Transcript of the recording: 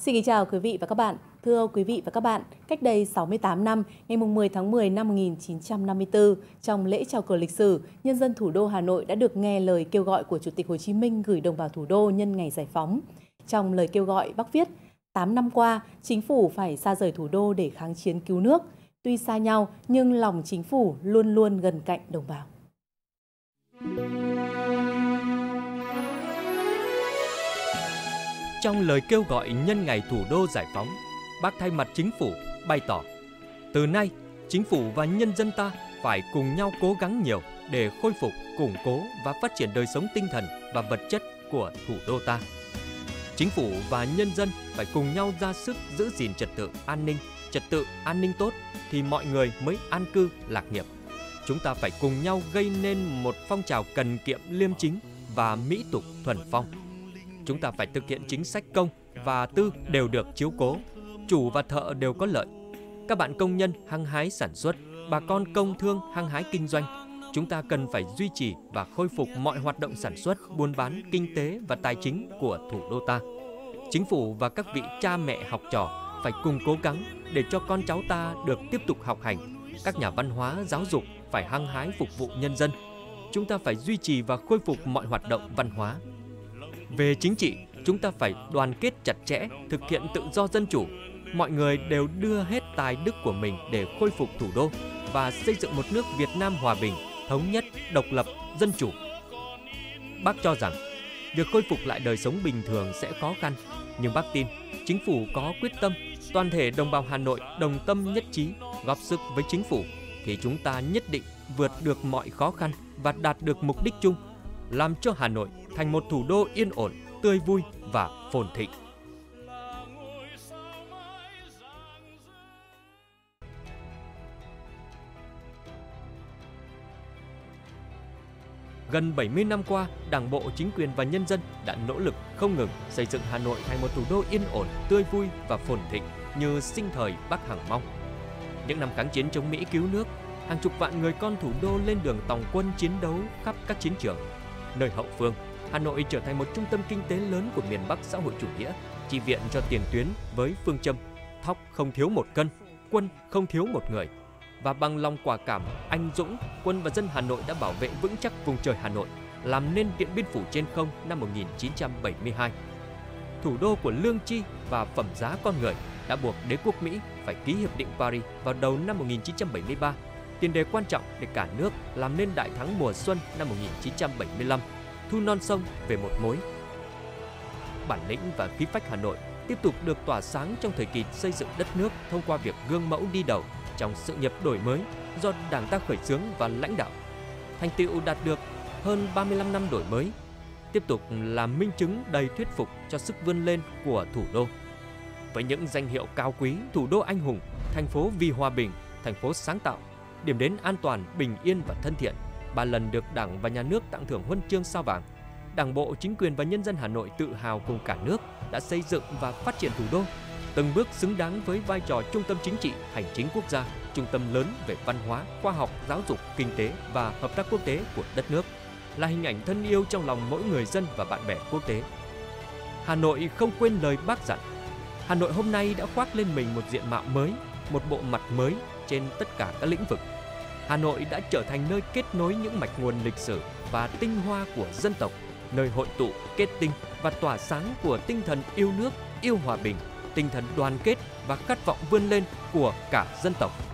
Xin kính chào quý vị và các bạn. Thưa quý vị và các bạn, cách đây 68 năm, ngày 10 tháng 10 năm 1954, trong lễ chào cờ lịch sử, nhân dân thủ đô Hà Nội đã được nghe lời kêu gọi của Chủ tịch Hồ Chí Minh gửi đồng bào thủ đô nhân ngày giải phóng. Trong lời kêu gọi, Bác viết, 8 năm qua, chính phủ phải xa rời thủ đô để kháng chiến cứu nước. Tuy xa nhau, nhưng lòng chính phủ luôn luôn gần cạnh đồng bào. Trong lời kêu gọi nhân ngày thủ đô giải phóng, Bác thay mặt chính phủ bày tỏ, từ nay, chính phủ và nhân dân ta phải cùng nhau cố gắng nhiều để khôi phục, củng cố và phát triển đời sống tinh thần và vật chất của thủ đô ta. Chính phủ và nhân dân phải cùng nhau ra sức giữ gìn trật tự an ninh tốt thì mọi người mới an cư lạc nghiệp. Chúng ta phải cùng nhau gây nên một phong trào cần kiệm liêm chính và mỹ tục thuần phong. Chúng ta phải thực hiện chính sách công và tư đều được chiếu cố, chủ và thợ đều có lợi. Các bạn công nhân hăng hái sản xuất, bà con công thương hăng hái kinh doanh. Chúng ta cần phải duy trì và khôi phục mọi hoạt động sản xuất, buôn bán, kinh tế và tài chính của thủ đô ta. Chính phủ và các vị cha mẹ học trò phải cùng cố gắng để cho con cháu ta được tiếp tục học hành. Các nhà văn hóa, giáo dục phải hăng hái phục vụ nhân dân. Chúng ta phải duy trì và khôi phục mọi hoạt động văn hóa. Về chính trị, chúng ta phải đoàn kết chặt chẽ, thực hiện tự do dân chủ. Mọi người đều đưa hết tài đức của mình để khôi phục thủ đô và xây dựng một nước Việt Nam hòa bình, thống nhất, độc lập, dân chủ. Bác cho rằng, việc khôi phục lại đời sống bình thường sẽ khó khăn, nhưng bác tin chính phủ có quyết tâm, toàn thể đồng bào Hà Nội đồng tâm nhất trí, góp sức với chính phủ, thì chúng ta nhất định vượt được mọi khó khăn và đạt được mục đích chung, làm cho Hà Nội thành một thủ đô yên ổn, tươi vui và phồn thịnh. Gần 70 năm qua, Đảng bộ, chính quyền và nhân dân đã nỗ lực không ngừng xây dựng Hà Nội thành một thủ đô yên ổn, tươi vui và phồn thịnh như sinh thời Bác hằng mong. Những năm kháng chiến chống Mỹ cứu nước, hàng chục vạn người con thủ đô lên đường tòng quân chiến đấu khắp các chiến trường. Nơi hậu phương, Hà Nội trở thành một trung tâm kinh tế lớn của miền Bắc xã hội chủ nghĩa, chi viện cho tiền tuyến với phương châm thóc không thiếu một cân, quân không thiếu một người. Và bằng lòng quả cảm, anh dũng, quân và dân Hà Nội đã bảo vệ vững chắc vùng trời Hà Nội, làm nên Điện Biên Phủ trên không năm 1972. Thủ đô của lương tri và phẩm giá con người đã buộc đế quốc Mỹ phải ký Hiệp định Paris vào đầu năm 1973, tiền đề quan trọng để cả nước làm nên đại thắng mùa xuân năm 1975, thu non sông về một mối. Bản lĩnh và khí phách Hà Nội tiếp tục được tỏa sáng trong thời kỳ xây dựng đất nước thông qua việc gương mẫu đi đầu trong sự nghiệp đổi mới do Đảng ta khởi xướng và lãnh đạo. Thành tựu đạt được hơn 35 năm đổi mới, tiếp tục là minh chứng đầy thuyết phục cho sức vươn lên của thủ đô. Với những danh hiệu cao quý, thủ đô anh hùng, thành phố vì hòa bình, thành phố sáng tạo, điểm đến an toàn, bình yên và thân thiện, 3 lần được Đảng và Nhà nước tặng thưởng huân chương sao vàng, Đảng bộ, chính quyền và nhân dân Hà Nội tự hào cùng cả nước đã xây dựng và phát triển thủ đô, từng bước xứng đáng với vai trò trung tâm chính trị, hành chính quốc gia, trung tâm lớn về văn hóa, khoa học, giáo dục, kinh tế và hợp tác quốc tế của đất nước, là hình ảnh thân yêu trong lòng mỗi người dân và bạn bè quốc tế. Hà Nội không quên lời Bác dặn. Hà Nội hôm nay đã khoác lên mình một diện mạo mới, một bộ mặt mới trên tất cả các lĩnh vực. Hà Nội đã trở thành nơi kết nối những mạch nguồn lịch sử và tinh hoa của dân tộc, nơi hội tụ, kết tinh và tỏa sáng của tinh thần yêu nước, yêu hòa bình, tinh thần đoàn kết và khát vọng vươn lên của cả dân tộc.